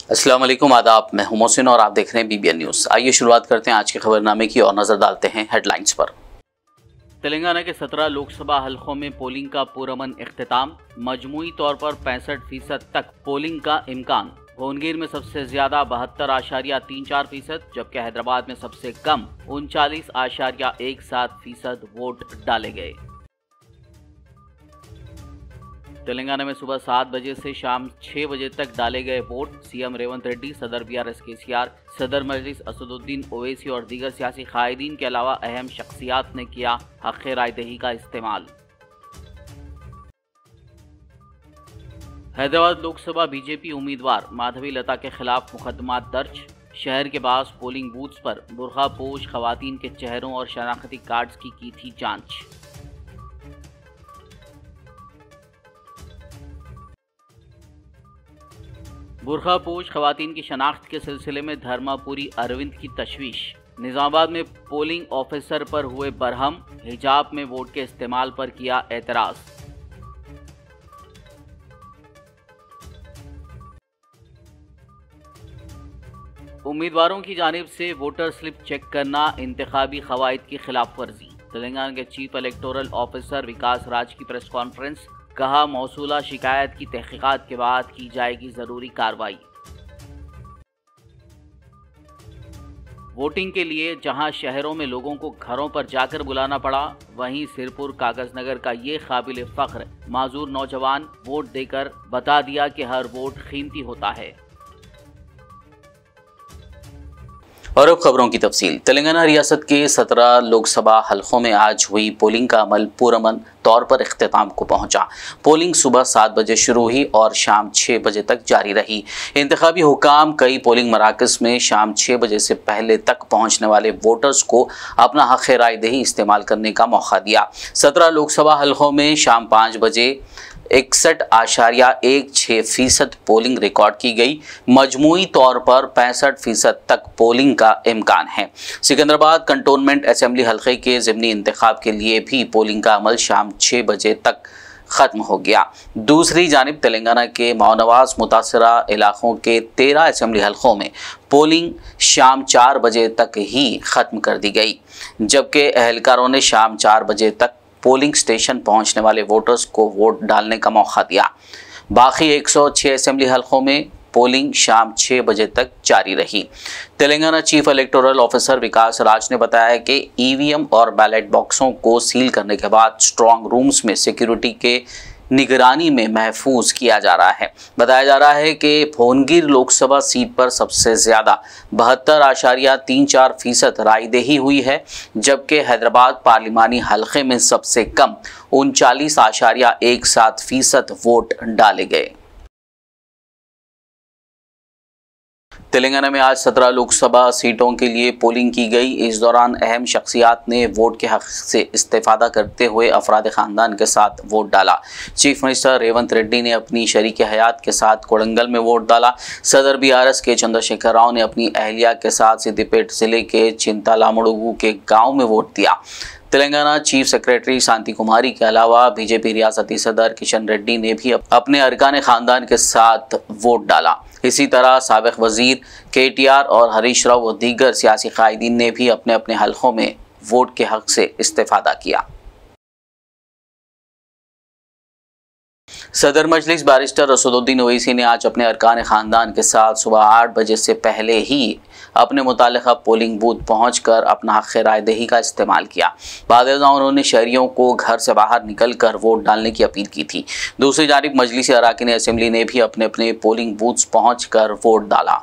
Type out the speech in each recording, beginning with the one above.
अस्सलाम वालेकुम, आदाब। मैं हूं मोहसिन और आप देख रहे हैं BBN न्यूज़। आइए शुरुआत करते हैं आज के खबरनामे की और नजर डालते हैं हेडलाइंस पर। तेलंगाना के 17 लोकसभा हलकों में पोलिंग का पुरअमन इख्तिताम। मजमूई तौर पर 65% तक पोलिंग का इम्कान। भुवनगिर में सबसे ज्यादा 72.34%, जबकि हैदराबाद में सबसे कम 39.17% वोट डाले गए। तेलंगाना में सुबह 7 बजे से शाम 6 बजे तक डाले गए वोट। सीएम रेवंत रेड्डी, सदर BRS KCR, सदर मजलिस असदुद्दीन ओवैसी और दीगर सियासी कायदीन के अलावा अहम शख्सियात ने किया हक़ रायदही का इस्तेमाल। हैदराबाद लोकसभा बीजेपी उम्मीदवार माधवी लता के खिलाफ मुकदमा दर्ज। शहर के पास पोलिंग बूथ्स पर बुर्कापोश खवातीन के चेहरों और शनाख्ती कार्ड्स की थी जांच। बुर्कापोश खवातीन की शनाख्त के सिलसिले में धर्मापुरी अरविंद की तशवीश। निजामाबाद में पोलिंग ऑफिसर पर हुए बरहम। हिजाब में वोट के इस्तेमाल पर किया एतराज। उम्मीदवारों की जानिब से वोटर स्लिप चेक करना इंतखाबी खवायद की खिलाफ वर्जी। तेलंगाना के chief electoral officer Vikas Raj की प्रेस कॉन्फ्रेंस। कहा, मौसूला शिकायत की तहकीकात के बाद की जाएगी जरूरी कार्रवाई। वोटिंग के लिए जहां शहरों में लोगों को घरों पर जाकर बुलाना पड़ा, वहीं सिरपुर कागजनगर का ये काबिल फख्र माजूर नौजवान वोट देकर बता दिया कि हर वोट कीमती होता है। और अब खबरों की तफसील। तेलंगाना रियासत के 17 लोकसभा हलकों में आज हुई पोलिंग का अमल पुरअमन तौर पर इख्तिताम को पहुंचा। पोलिंग सुबह 7 बजे शुरू हुई और शाम 6 बजे तक जारी रही। इंतखाबी हुकाम कई पोलिंग मराकज़ में शाम 6 बजे से पहले तक पहुंचने वाले वोटर्स को अपना हक़ रायदही इस्तेमाल करने का मौका दिया। 17 लोकसभा हलकों में शाम 5 बजे 61.16% पोलिंग रिकॉर्ड की गई। मजमूई तौर पर 65% तक पोलिंग का इम्कान है। सिकंदराबाद कंटोनमेंट असेंबली हल्के के ज़िमनी इंतखाब के लिए भी पोलिंग का अमल शाम 6 बजे तक ख़त्म हो गया। दूसरी जानिब तेलंगाना के माओनवाज मुतासरा इलाकों के 13 असेंबली हलकों में पोलिंग शाम 4 बजे तक ही ख़त्म कर दी गई, जबकि एहलकारों ने शाम 4 बजे तक पोलिंग स्टेशन पहुंचने वाले वोटर्स को वोट डालने का मौका दिया। बाकी 106 असेंबली हलकों में पोलिंग शाम 6 बजे तक जारी रही। Telangana chief electoral officer Vikas Raj ने बताया कि EVM और बैलेट बॉक्सों को सील करने के बाद स्ट्रॉन्ग रूम्स में सिक्योरिटी के निगरानी में महफूज किया जा रहा है। बताया जा रहा है कि भुवनगिर लोकसभा सीट पर सबसे ज़्यादा 72.34% रायदही हुई है, जबकि हैदराबाद पार्लिमानी हलके में सबसे कम 39.17% वोट डाले गए। तेलंगाना में आज 17 लोकसभा सीटों के लिए पोलिंग की गई। इस दौरान अहम शख्सियात ने वोट के हक से इस्तेफादा करते हुए अफराद ख़ानदान के साथ वोट डाला। चीफ मिनिस्टर रेवंत रेड्डी ने अपनी शरीक हयात के साथ कोडंगल में वोट डाला। सदर BRS के चंद्रशेखर राव ने अपनी अहलिया के साथ सिद्दीपेट ज़िले के चिंतालामुडुगु के गाँव में वोट दिया। तेलंगाना चीफ सेक्रेटरी शांति कुमारी के अलावा बीजेपी रियासती सदर किशन रेड्डी ने भी अपने अरकान ख़ानदान के साथ वोट डाला। इसी तरह साबिक़ वज़ीर KTR और हरीश राव व दीगर सियासी कायदीन ने भी अपने अपने हलकों में वोट के हक से इस्तेफादा किया। सदर मजलिस बैरिस्टर असदुद्दीन ओवैसी ने आज अपने अरकान ख़ानदान के साथ सुबह 8 बजे से पहले ही अपने मुतालिका पोलिंग बूथ पहुंचकर अपना हक़ रायदही का इस्तेमाल किया। बाद उन्होंने शहरियों को घर से बाहर निकलकर वोट डालने की अपील की थी। दूसरी जानिब मजलिसी अरकान असेंबली ने भी अपने अपने पोलिंग बूथ्स पहुंचकर वोट डाला।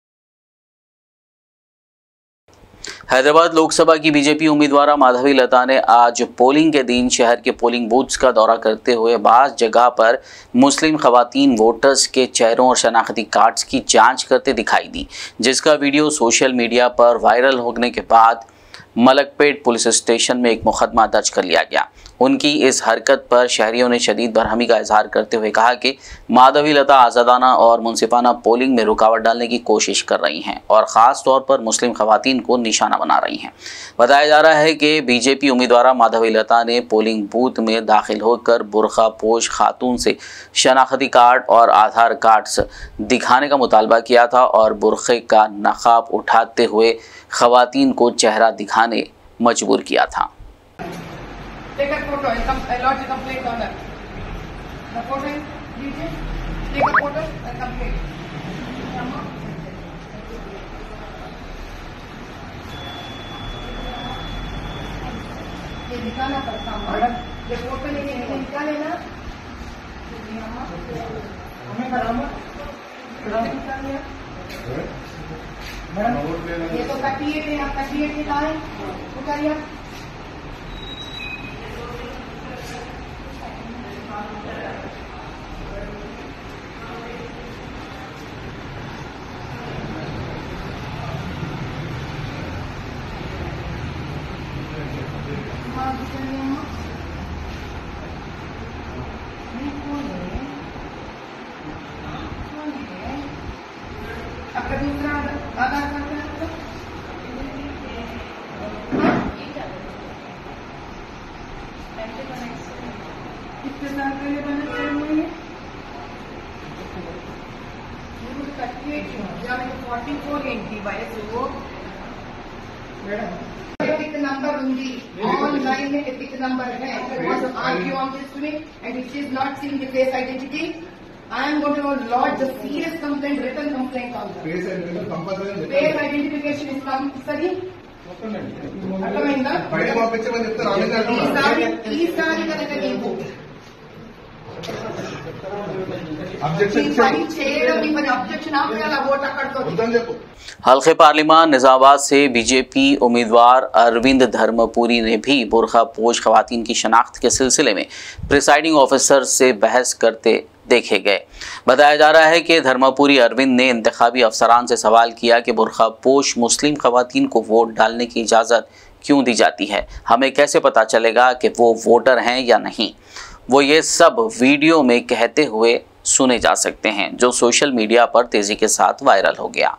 हैदराबाद लोकसभा की बीजेपी उम्मीदवार माधवी लता ने आज पोलिंग के दिन शहर के पोलिंग बूथ्स का दौरा करते हुए बाज़ जगह पर मुस्लिम खवातीन वोटर्स के चेहरों और शनाख्ती कार्ड्स की जांच करते दिखाई दी, जिसका वीडियो सोशल मीडिया पर वायरल होने के बाद मलकपेट पुलिस स्टेशन में एक मुकदमा दर्ज कर लिया गया। उनकी इस हरकत पर शहरियों ने शदीद बरहमी का इजहार करते हुए कहा कि माधवी लता आज़ादाना और मुनसिफाना पोलिंग में रुकावट डालने की कोशिश कर रही हैं और ख़ास तौर पर मुस्लिम खवातीन को निशाना बना रही हैं। बताया जा रहा है कि बीजेपी उम्मीदवार माधवी लता ने पोलिंग बूथ में दाखिल होकर बुरखा पोश खातून से शनाख्ती कार्ड और आधार कार्ड दिखाने का मुतालबा किया था और बुरखे का नकाब उठाते हुए खवातीन को चेहरा दिखाने मजबूर किया था। Take a photo and lodge a complaint on that. The photo is detailed. Take a photo and complaint. ये दिखाना पड़ता है मैडम, ये फोटो लेके निकाले ना, हमें निकाल लिया मैडम, ये तो कटिए थे, आप कटिए के लाए, उतारिए आपका दूसरा आधार कार्ड है कितने साल पहले बना हुई है? जब 44 इंची वयस वो एपिक नंबर ఉంది ऑनलाइन में एपिक नंबर है argue on this to me and if she is not seeing the face identity I am going to lodge a serious complaint, written complaint on that. Face identification is compulsory. అర్థమైందా? ఈసారి కనుక నీకు हल्के parliament Nizamabad से BJP उम्मीदवार अरविंद धर्मपुरी ने भी बुरखा पोश खवातीन की शनाख्त के सिलसिले में प्रिसाइडिंग ऑफिसर से बहस करते देखे गए। बताया जा रहा है कि धर्मपुरी अरविंद ने इंतखाबी अफसरान से सवाल किया कि बुरखा पोश मुस्लिम खवातीन को वोट डालने की इजाज़त क्यों दी जाती है, हमें कैसे पता चलेगा कि वो वोटर हैं या नहीं। वो ये सब वीडियो में कहते हुए सुने जा सकते हैं, जो सोशल मीडिया पर तेजी के साथ वायरल हो गया।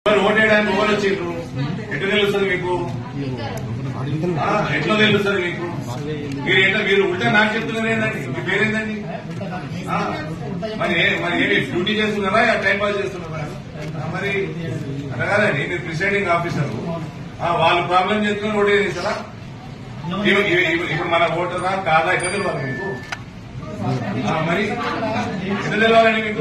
ప్రిసైడింగ్ ఆఫీసర్ వాళ్ళు ప్రాబ్లం చేస్తున్నారు ఓటే చేస్తారా? ఇప్పుడు మన ఓటరా కాదా ఎట్లా తెలియాలి మీకు? మరి ఎట్లా తెలియాలండి మీకు?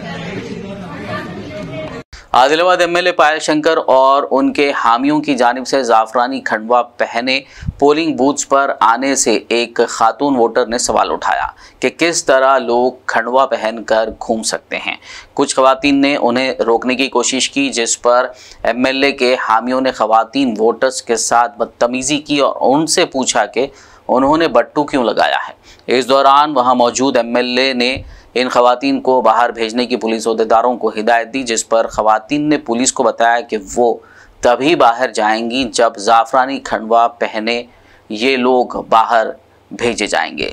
आदिलाबाद एमएलए पायल शंकर और उनके हामियों की जानिब से जाफरानी खंडवा पहने पोलिंग बूथ्स पर आने से एक खातून वोटर ने सवाल उठाया कि किस तरह लोग खंडवा पहनकर घूम सकते हैं। कुछ खवातीन ने उन्हें रोकने की कोशिश की, जिस पर एमएलए के हामियों ने खवातीन वोटर्स के साथ बदतमीज़ी की और उनसे पूछा कि उन्होंने बट्टू क्यों लगाया है। इस दौरान वहां मौजूद एमएलए ने इन खवातीन को बाहर भेजने की पुलिस अहदेदारों को हिदायत दी, जिस पर खवातीन ने पुलिस को बताया कि वो तभी बाहर जाएंगी जब जाफरानी खंडवा पहने ये लोग बाहर भेजे जाएंगे।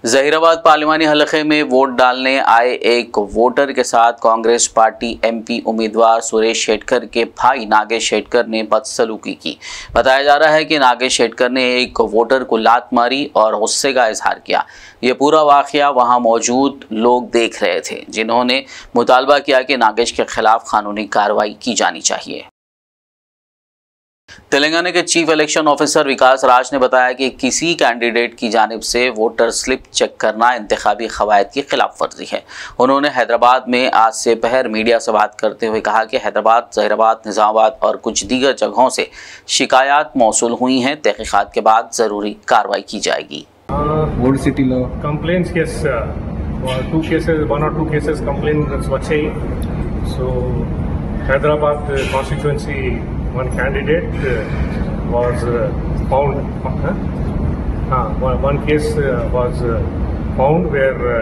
जहीराबाद पार्लिमानी हलके में वोट डालने आए एक वोटर के साथ कांग्रेस पार्टी एमपी उम्मीदवार सुरेश शेटकर के भाई नागेश शेटकर ने बदसलूकी की। बताया जा रहा है कि नागेश शेटकर ने एक वोटर को लात मारी और गुस्से का इजहार किया। ये पूरा वाकया वहां मौजूद लोग देख रहे थे, जिन्होंने मुतालबा किया कि नागेश के खिलाफ कानूनी कार्रवाई की जानी चाहिए। तेलंगाना के chief election officer Vikas Raj ने बताया कि किसी कैंडिडेट की जानिब से वोटर स्लिप चेक करना इंतखाबी कवायद की खिलाफ वर्जी है। उन्होंने हैदराबाद में आज से पहर मीडिया से बात करते हुए कहा कि हैदराबाद, जहीराबाद, निजामाबाद और कुछ दीगर जगहों से शिकायत मौसूल हुई हैं। तहकीकात के बाद जरूरी कार्रवाई की जाएगी। ओल्ड सिटी लो complaints case 2 cases 1 or 2 cases complaints వచ్చాయి. So Hyderabad constituency one candidate was found. One case was found where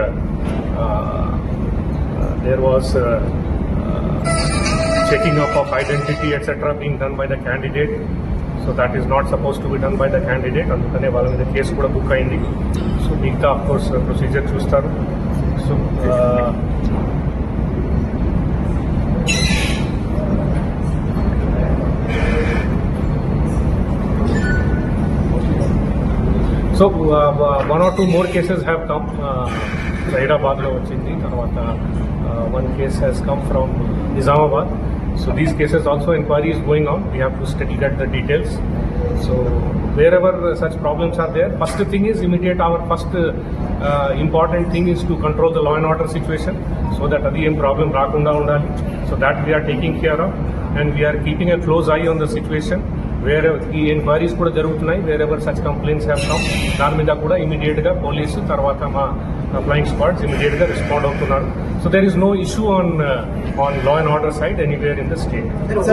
there was checking up of identity etc. being done by the candidate. So that is not supposed to be done by the candidate. అందుకనే వాళ్ళ మీద case కూడా book అయింది. So మిగతా of course procedure చూస్తారు. So So 1 or 2 more cases have come. Hyderabad lo vachindi, tarvata one case has come from Nizamabad. So these cases also inquiry is going on. We have to study get the details. So wherever such problems are there, first thing is immediate. Our first important thing is to control the law and order situation, so that adi em problem raakunda undali. So that we are taking care of, and we are keeping a close eye on the situation. Wherever the inquiries kuda jarugutunnayi, wherever such complaints have come, dani meeda kuda immediate ga police tarvata ma flying squads immediate ga respond avutunnaru. So there is no issue on law and order side anywhere in the state.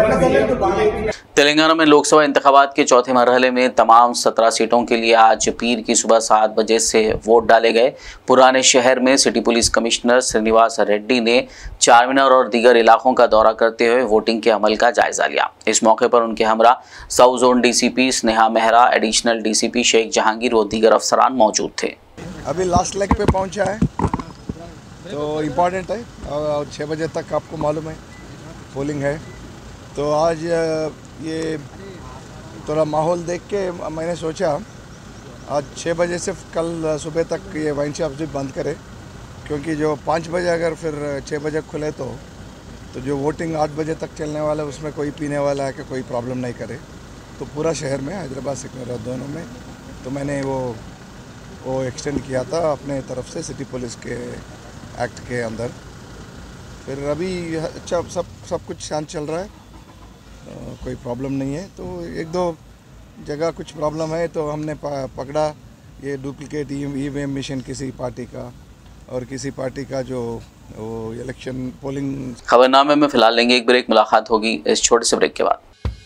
Telangana में लोकसभा इंतखाबात के चौथे मरहले में तमाम 17 सीटों के लिए आज पीर की सुबह 7 बजे से वोट डाले गए। पुराने शहर में city police commissioner Srinivas Reddy ने चारमीनार और दीगर इलाकों का दौरा करते हुए वोटिंग के अमल का जायजा लिया। इस मौके पर उनके हमरा south zone DCP Sneha Mehra, additional DCP Sheikh Jahangir व दीगर अफसरान मौजूद थे। अभी लास्ट लेग पे पहुंचा है तो इम्पोर्टेंट है, और 6 बजे तक आपको मालूम है पोलिंग है। तो आज ये थोड़ा माहौल देख के मैंने सोचा आज 6 बजे से कल सुबह तक ये वाइन शॉप भी बंद करें, क्योंकि जो 5 बजे अगर फिर 6 बजे खुले तो जो वोटिंग 8 बजे तक चलने वाला है उसमें कोई पीने वाला है कि कोई प्रॉब्लम नहीं करे। तो पूरा शहर में हैदराबाद सिकंदराबाद दोनों में तो मैंने वो एक्सटेंड किया था अपने तरफ से सिटी पुलिस के एक्ट के अंदर। फिर अभी अच्छा सब कुछ शांत चल रहा है, कोई प्रॉब्लम नहीं है। तो 1-2 जगह कुछ प्रॉब्लम है तो हमने पकड़ा ये डुप्लीकेट ईवीएम मशीन किसी पार्टी का और किसी पार्टी का जो वो इलेक्शन पोलिंग। खबरनामे में फिलहाल लेंगे एक ब्रेक, मुलाकात होगी इस छोटे से ब्रेक के बाद।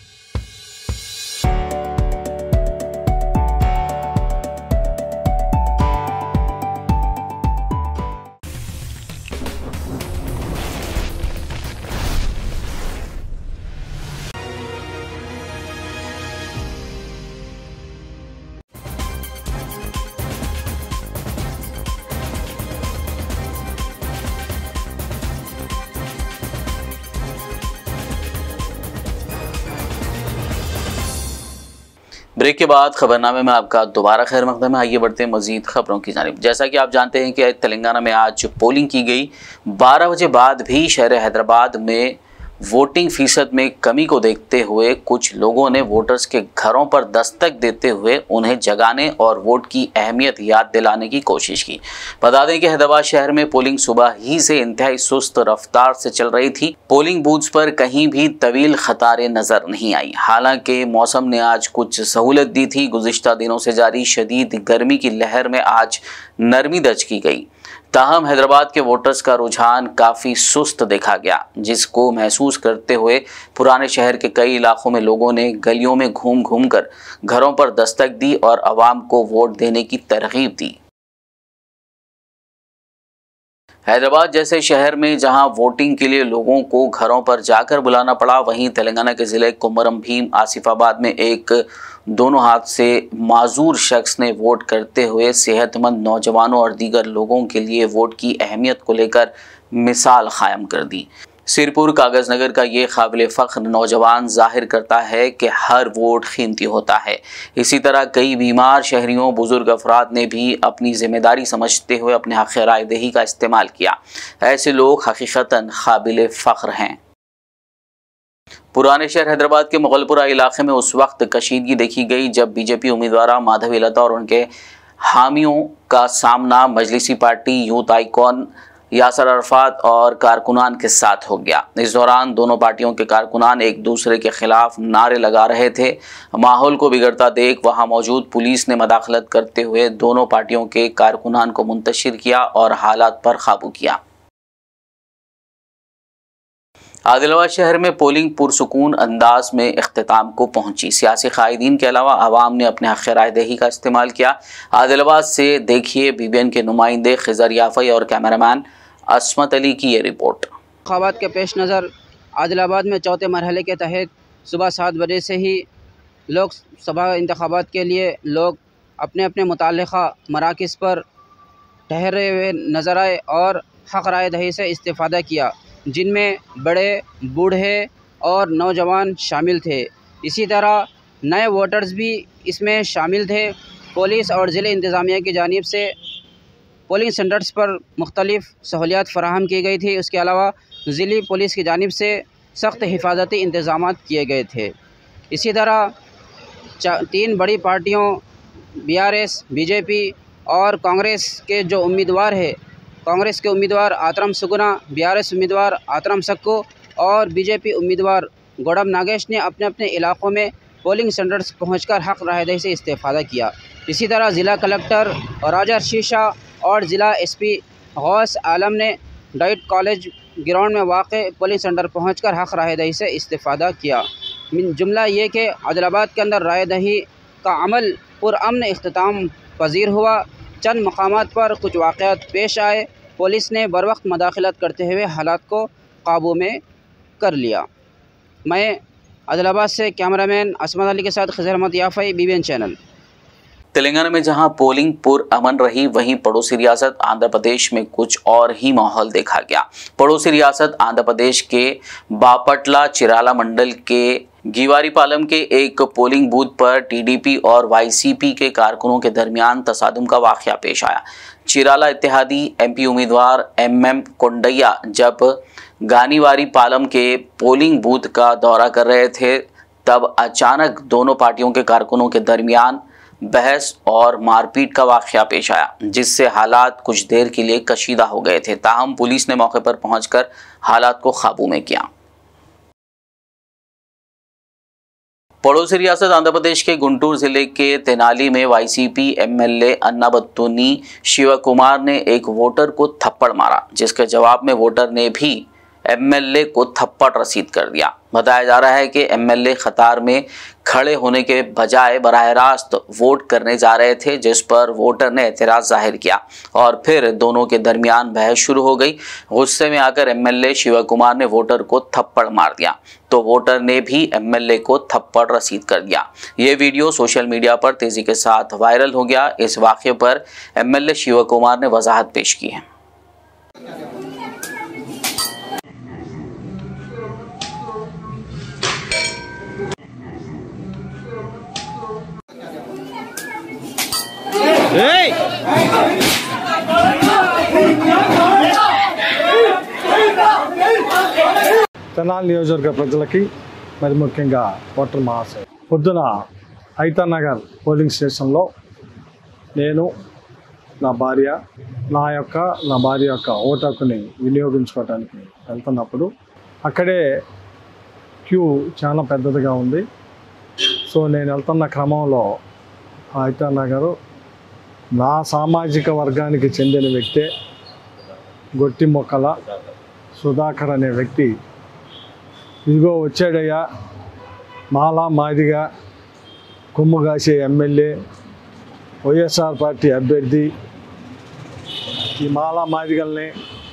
ब्रेक के बाद खबरनामे में आपका दोबारा खैर मकदम है। आइए बढ़ते हैं मजीद खबरों की जानिब। जैसा कि आप जानते हैं कि तेलंगाना में आज पोलिंग की गई। 12 बजे बाद भी शहर हैदराबाद में वोटिंग फीसद में कमी को देखते हुए कुछ लोगों ने वोटर्स के घरों पर दस्तक देते हुए उन्हें जगाने और वोट की अहमियत याद दिलाने की कोशिश की। बता दें कि हैदराबाद शहर में पोलिंग सुबह ही से इंतहाई सुस्त रफ्तार से चल रही थी। पोलिंग बूथ्स पर कहीं भी तवील कतारें नजर नहीं आई। हालांकि मौसम ने आज कुछ सहूलत दी थी। गुज़िश्ता दिनों से जारी शदीद गर्मी की लहर में आज नरमी दर्ज की गई। ताहम हैदराबाद के वोटर्स का रुझान काफ़ी सुस्त देखा गया, जिसको महसूस करते हुए पुराने शहर के कई इलाकों में लोगों ने गलियों में घूम घूम कर घरों पर दस्तक दी और आवाम को वोट देने की तरगीब दी। हैदराबाद जैसे शहर में जहां वोटिंग के लिए लोगों को घरों पर जाकर बुलाना पड़ा, वहीं तेलंगाना के जिले कुमरम भीम आसिफाबाद में एक दोनों हाथ से माजूर शख्स ने वोट करते हुए सेहतमंद नौजवानों और दीगर लोगों के लिए वोट की अहमियत को लेकर मिसाल कायम कर दी। सिरपुर कागजनगर का ये काबिल फ़ख्र नौजवान जाहिर करता है कि हर वोट कीमती होता है। इसी तरह कई बीमार शहरियों, बुजुर्ग अफराद ने भी अपनी जिम्मेदारी समझते हुए अपने हक़ राय दही का इस्तेमाल किया। ऐसे लोग हकीकतन काबिल फ़ख्र हैं। पुराने शहर हैदराबाद के मुगलपुरा इलाके में उस वक्त कशीदगी देखी गई जब बीजेपी उम्मीदवार माधवी लता और उनके हामियों का सामना मजलिसी party youth icon Yasar Arafat और कारकुनान के साथ हो गया। इस दौरान दोनों पार्टियों के कारकुनान एक दूसरे के खिलाफ नारे लगा रहे थे। माहौल को बिगड़ता देख वहां मौजूद पुलिस ने मदाखलत करते हुए दोनों पार्टियों के कारकुनान को मुंतशिर किया और हालात पर काबू किया। आदिलाबाद शहर में पोलिंग पुरसुकून अंदाज में इख्तिताम को पहुंची। सियासी कायदीन के अलावा आवाम ने अपने हक़ राय दही का इस्तेमाल किया। आदिलाबाद से देखिए BBN के नुमाइंदे खिजर याफई और कैमरामैन असमत अली की ये रिपोर्ट। इंतखाबात के पेश नज़र आदिलाबाद में चौथे मरहले के तहत सुबह 7 बजे से ही लोकसभा इंतखाबात के लिए लोग अपने अपने मुताल्लिक़ा मराकिज़ पर ठहरे हुए नज़र आए और हक़ राय दही से इस्तेफ़ादा किया, जिनमें बड़े, बूढ़े और नौजवान शामिल थे। इसी तरह नए वोटर्स भी इसमें शामिल थे। पुलिस और ज़िले इंतज़ामिया की जानिब से पोलिंग सेंटर्स पर मुख्तलिफ़ सहूलियात फ़राहम की गई थी। उसके अलावा ज़िली पुलिस की जानिब से सख्त हिफाजती इंतज़ामात किए गए थे। इसी तरह 3 बड़ी पार्टियों BRS, BJP और कांग्रेस के जो उम्मीदवार है, कांग्रेस के उम्मीदवार आतरम सुगुना, BRS उम्मीदवार आतरम सक्कू और BJP उम्मीदवार गौड़म नागेश ने अपने अपने इलाक़ों में पोलिंग सेंटर्स पहुंचकर हक़ राय दही से इस्तेफ़ादा किया। इसी तरह ज़िला कलेक्टर राजा शीशा और ज़िला SP गौस आलम ने डाइट कॉलेज ग्राउंड में वाक़ पोलिंग सेंटर पहुंचकर हक़ राय दही से इस्तेफ़ादा किया। जुमला ये कि आदिलाबाद के अंदर राय दही का अमल पुरअमन इख्तिताम पजीर हुआ। चंद मकामात पर कुछ वाक़यात पेश आए। पुलिस ने बरवक्त मदाखलत करते हुए हालात को काबू में कर लिया। मैं आदिलाबाद से कैमरामैन असमत अली के साथ खिजर अहमद याफई, BBN चैनल। तेलंगाना में जहां पोलिंग पुरअमन रही, वहीं पड़ोसी रियासत आंध्र प्रदेश में कुछ और ही माहौल देखा गया। पड़ोसी रियासत आंध्र प्रदेश के बापटला चिराला मंडल के गीवारीपालम के एक पोलिंग बूथ पर TDP और YCP के कारकुनों के दरमियान तसादुम का वाक़या पेश आया। चिराला इत्तेहादी MP उम्मीदवार MM कोंडैया जब गानीवारीपालम के पोलिंग बूथ का दौरा कर रहे थे, तब अचानक दोनों पार्टियों के कारकुनों के दरमियान बहस और मारपीट का वाक़या पेश आया, जिससे हालात कुछ देर के लिए कशीदा हो गए थे। ताहम पुलिस ने मौके पर पहुंचकर हालात को काबू में किया। पड़ोसी रियासत आंध्र प्रदेश के गुंटूर जिले के तेनाली में YCP MLA अन्ना बत्तूनी शिव कुमार ने एक वोटर को थप्पड़ मारा, जिसके जवाब में वोटर ने भी MLA को थप्पड़ रसीद कर दिया। बताया जा रहा है कि MLA कतार में खड़े होने के बजाय बराह रास्त वोट करने जा रहे थे, जिस पर वोटर ने एतराज़ जाहिर किया और फिर दोनों के दरमियान बहस शुरू हो गई। गुस्से में आकर MLA शिव कुमार ने वोटर को थप्पड़ मार दिया, तो वोटर ने भी MLA को थप्पड़ रसीद कर दिया। ये वीडियो सोशल मीडिया पर तेज़ी के साथ वायरल हो गया। इस वाक़े पर MLA शिव कुमार ने वजाहत पेश की है। తెనాలి నియోజకవర్గ ప్రజలకి మరి ముఖ్యంగా ఓటర్ మహాశయ, పొద్దున ఐతా నగర్ పోలింగ్ స్టేషన్లో నేను నా భార్య యొక్క ఓటు హక్కుని వినియోగించుకోవడానికి వెళ్తున్నప్పుడు అక్కడే క్యూ చాలా పెద్దదిగా ఉంది. సో నేను వెళ్తున్న క్రమంలో ఐతా నగరు నా సామాజిక వర్గానికి చెందిన వ్యక్తే గొట్టి మొక్కల సుధాకర్ అనే వ్యక్తి, ఇదిగో వచ్చాడయ్యా మాలా మాదిగా కొమ్ము కాసే MLA వైఎస్ఆర్ పార్టీ అభ్యర్థి, ఈ మాలా మాదిగల్ని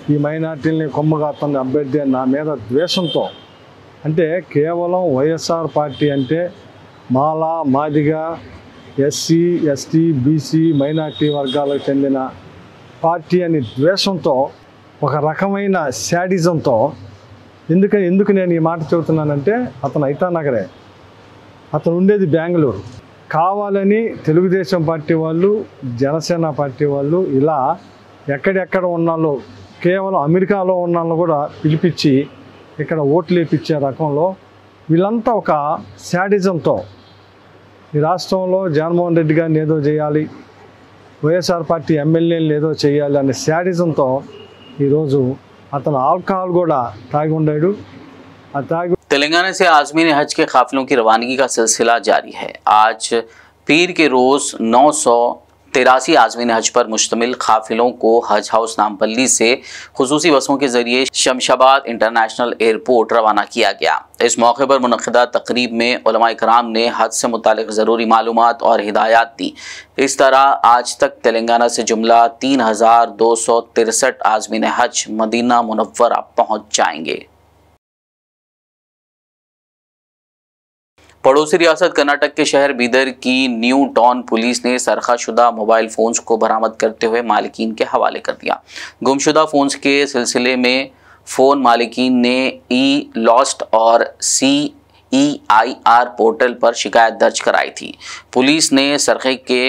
ఈ మైనార్టీలని కొమ్మగాస్తున్న అభ్యర్థి నా మీద ద్వేషంతో, అంటే కేవలం వైఎస్ఆర్ పార్టీ అంటే Mala Madiga SC ST BC minority వర్గాలకు చెందిన పార్టీ అని ద్వేషంతో, ఒక రకమైన శాడిజంతో, ఎందుకు నేను ఈ మాట చెబుతున్నానంటే అతను ఐతానగరే, అతను ఉండేది బెంగళూరు. కావాలని తెలుగుదేశం పార్టీ వాళ్ళు, జనసేన పార్టీ వాళ్ళు ఇలా ఎక్కడెక్కడ ఉన్నాలో, కేవలం అమెరికాలో ఉన్నాళ్ళు కూడా పిలిపించి ఇక్కడ ఓట్లు వేయించే రకంలో వీళ్ళంతా ఒక శాడిజంతో ఈ రాష్ట్రంలో జగన్మోహన్ రెడ్డి గారిని ఏదో చేయాలి, వైఎస్ఆర్ పార్టీ ఎమ్మెల్యేలు ఏదో చేయాలి అనే శాడిజంతో ఈరోజు అతను ఆల్కహాల్ కూడా తాగి ఉండాడు. ఆ తాగి तेलंगाना से आज़मीन हज के काफिलों की रवानगी का सिलसिला जारी है। आज पीर के रोज़ 983 आज़मीन हज पर मुश्तमिल काफिलों को हज हाउस नामपल्ली से खुसूसी बसों के जरिए शमशाबाद इंटरनेशनल एयरपोर्ट रवाना किया गया। इस मौके पर मुनक़िदा तकरीब में उलमाए कराम ने हज से मुतालिक ज़रूरी मालूमात और हिदायत दी। इस तरह आज तक तेलंगाना से जुमला 3263 आज़मीन हज मदीना मुनव्वरा पहुँच जाएंगे। पड़ोसी रियासत कर्नाटक के शहर बीदर की न्यू टाउन पुलिस ने सरखाशुदा मोबाइल फ़ोन्स को बरामद करते हुए मालिकीन के हवाले कर दिया। गुमशुदा फ़ोन्स के सिलसिले में फ़ोन मालिकीन ने ई लॉस्ट और CEIR पोर्टल पर शिकायत दर्ज कराई थी। पुलिस ने सरखे के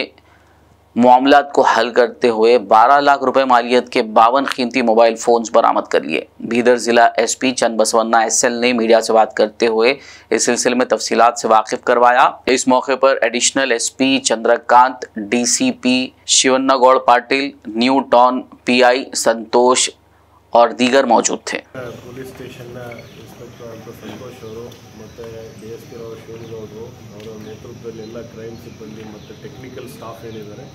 मामलात को हल करते हुए 12 लाख रुपए मालियत के 52 कीमती मोबाइल फ़ोन्स बरामद कर लिए। भीदर ज़िला SP चंद बसवन्ना SL ने मीडिया से बात करते हुए इस सिलसिले में तफसीलात से वाकिफ करवाया। इस मौके पर additional SP Chandrakant, DCP Shivannagouda Patil, new town PI Santosh और दीगर मौजूद थे। पुलिस स्टेशन इन्स्पेक्टर संतोष ಅವರು ಮತ್ತು DSP ರಾವ್ ಶಿವನಗೌಡರು ಅವರ ನೇತೃತ್ವದಲ್ಲಿ ಎಲ್ಲ ಕ್ರೈಮ್ ಸಿಬ್ಬಂದಿ ಮತ್ತು ಟೆಕ್ನಿಕಲ್ ಸ್ಟಾಫ್ ಏನಿದ್ದಾರೆ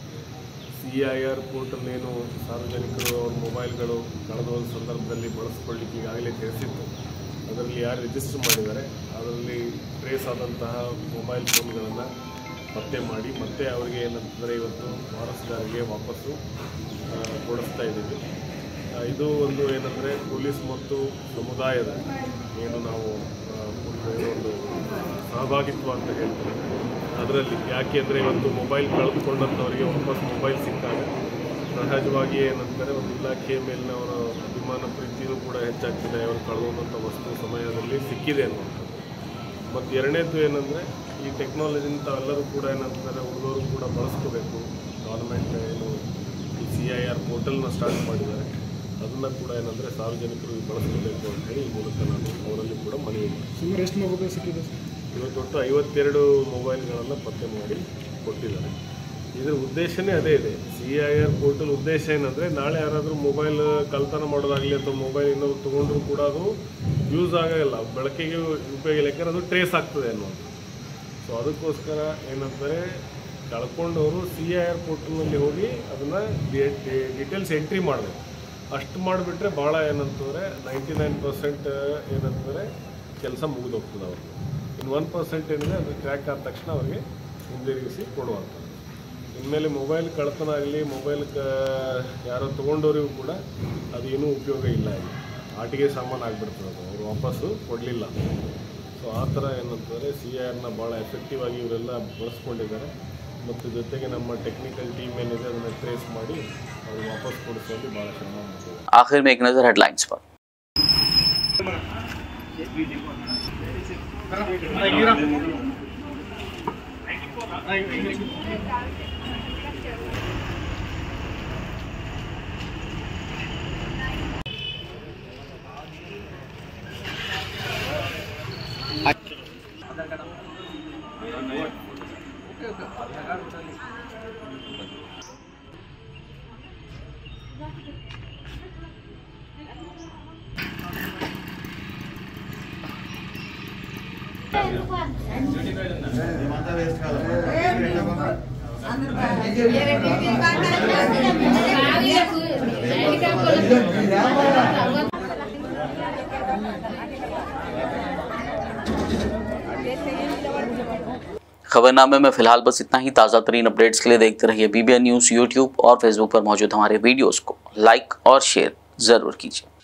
CEIR ಪೋರ್ಟಲ್ ಏನು ಸಾರ್ವಜನಿಕರು ಅವ್ರ ಮೊಬೈಲ್ಗಳು ಕಳೆದ ಒಂದು ಸಂದರ್ಭದಲ್ಲಿ ಬಳಸ್ಕೊಳ್ಳಿಕ್ಕೆ ಈಗಾಗಲೇ ತಿಳಿಸಿತ್ತು, ಅದರಲ್ಲಿ ಯಾರು ರಿಜಿಸ್ಟರ್ ಮಾಡಿದ್ದಾರೆ ಅದರಲ್ಲಿ ಟ್ರೇಸ್ ಆದಂತಹ ಮೊಬೈಲ್ ಫೋನ್ಗಳನ್ನು ಪತ್ತೆ ಮಾಡಿ ಮತ್ತೆ ಅವರಿಗೆ ಏನಂತಂದರೆ ಇವತ್ತು ವಾರಸುದಾರರಿಗೆ ವಾಪಸ್ಸು ಕೊಡಿಸ್ತಾ ಇದ್ದೀವಿ। ಇದು ಒಂದು ಏನಂದರೆ ಪೊಲೀಸ್ ಮತ್ತು ಸಮುದಾಯದ ಏನು ನಾವು ಒಂದು ಸಹಭಾಗಿತ್ವ ಅಂತ ಹೇಳ್ತೀವಿ ಅದರಲ್ಲಿ, ಯಾಕೆ ಅಂದರೆ ಇವತ್ತು ಮೊಬೈಲ್ ಕಳೆದುಕೊಂಡಂಥವರಿಗೆ ವಾಪಸ್ ಮೊಬೈಲ್ ಸಿಕ್ಕಾಗ ಸಹಜವಾಗಿ ಏನಂತಾರೆ ಒಂದು ಇಲಾಖೆಯ ಮೇಲಿನ ಅವರ ಅಭಿಮಾನ ಪ್ರೀತಿಯೂ ಕೂಡ ಹೆಚ್ಚಾಗ್ತಿದೆ, ಅವರು ಕಳೆದುಕೊಂಡಂಥ ವಸ್ತು ಸಮಯದಲ್ಲಿ ಸಿಕ್ಕಿದೆ ಅನ್ನುವಂಥದ್ದು। ಮತ್ತು ಎರಡನೇದು ಏನಂದರೆ ಈ ಟೆಕ್ನಾಲಜಿನ ತಾವೆಲ್ಲರೂ ಕೂಡ ಏನಂತಾರೆ ಹುಡುಗರು ಕೂಡ ಬಳಸ್ಕೋಬೇಕು। ಗೌರ್ಮೆಂಟ್ ಏನು ಈ CEIR ಪೋರ್ಟಲ್ನ ಸ್ಟಾರ್ಟ್ ಮಾಡಿದ್ದಾರೆ, ಅದನ್ನು ಕೂಡ ಏನಂದರೆ ಸಾರ್ವಜನಿಕರು ಬಳಸ್ಕೋಬೇಕು ಅಂತ ಹೇಳಿ ಈ ಮೂಲಕ ನಾನು ಅವರಲ್ಲಿ ಕೂಡ ಮನವಿ ಮಾಡಿ ಸುಮಾರು ಎಷ್ಟು ಮೊಬೈಲ್ ಸಿಕ್ಕಿದೆ ಇವತ್ತು ಒಟ್ಟು 52 ಮೊಬೈಲ್ಗಳನ್ನು ಪತ್ತೆ ಮಾಡಿ ಕೊಟ್ಟಿದ್ದಾರೆ। ಇದರ ಉದ್ದೇಶನೇ ಅದೇ ಇದೆ। CEIR ಪೋರ್ಟಲ್ ಉದ್ದೇಶ ಏನಂದರೆ ನಾಳೆ ಯಾರಾದರೂ ಮೊಬೈಲ್ ಕಳ್ತನ ಮಾಡೋದಾಗಲಿ ಅಥವಾ ಮೊಬೈಲ್ ಇನ್ನೂ ತೊಗೊಂಡ್ರೂ ಕೂಡ ಅದು ಯೂಸ್ ಆಗೋಲ್ಲ, ಬಳಕೆಗೆ ಉಪಯೋಗ ಇಲ್ಲ, ಯಾಕಂದರೆ ಅದು ಟ್ರೇಸ್ ಆಗ್ತದೆ ಅನ್ನೋದು। ಸೊ ಅದಕ್ಕೋಸ್ಕರ ಏನಂತಾರೆ ಕಳ್ಕೊಂಡವರು CEIR ಪೋರ್ಟಲ್ನಲ್ಲಿ ಹೋಗಿ ಅದನ್ನು ಡೀಟೇಲ್ಸ್ ಎಂಟ್ರಿ ಮಾಡಬೇಕು। ಅಷ್ಟು ಮಾಡಿಬಿಟ್ರೆ ಭಾಳ ಏನಂತಂದರೆ 99% ಏನಂತಾರೆ ಕೆಲಸ ಮುಗಿದೋಗ್ತದೆ ಅವ್ರಿಗೆ। ಇನ್ನು 1% ಏನಿದೆ ಅದು ಟ್ರ್ಯಾಕ್ ಆದ ತಕ್ಷಣ ಅವ್ರಿಗೆ ಹಿಂದಿರುಗಿಸಿ ಕೊಡುವಂಥದ್ದು। ಇನ್ಮೇಲೆ ಮೊಬೈಲ್ ಕಳ್ತನ ಆಗಲಿ, ಮೊಬೈಲ್ ಯಾರೋ ತೊಗೊಂಡವರಿಗೂ ಕೂಡ ಅದೇನೂ ಉಪಯೋಗ ಇಲ್ಲ, ಇಲ್ಲಿ ಆಟಿಗೆ ಸಾಮಾನು ಆಗಿಬಿಡ್ತದೆ, ಅದು ಅವರು ವಾಪಸ್ಸು ಕೊಡಲಿಲ್ಲ। ಸೊ ಆ ಥರ ಏನಂತಂದರೆ CEIRನ ಭಾಳ ಎಫೆಕ್ಟಿವ್ ಆಗಿ ಇವರೆಲ್ಲ ಬಳಸ್ಕೊಂಡಿದ್ದಾರೆ, ಮತ್ತು ಜೊತೆಗೆ ನಮ್ಮ ಟೆಕ್ನಿಕಲ್ ಟೀಮ್ ಏನಿದೆ ಅದನ್ನು ಟ್ರೇಸ್ ಮಾಡಿ ಅವ್ರು ವಾಪಸ್ ಕೊಡಿಸೋದು ಭಾಳ ಶ್ರಮ ಮಾಡ್ತೀವಿ। आखिर में एक नज़र हेडलाइंस पर। खबरनामे में फिलहाल बस इतना ही। ताज़ा तरीन अपडेट्स के लिए देखते रहिए BBN न्यूज़। यूट्यूब और फेसबुक पर मौजूद हमारे वीडियोस को लाइक और शेयर ज़रूर कीजिए।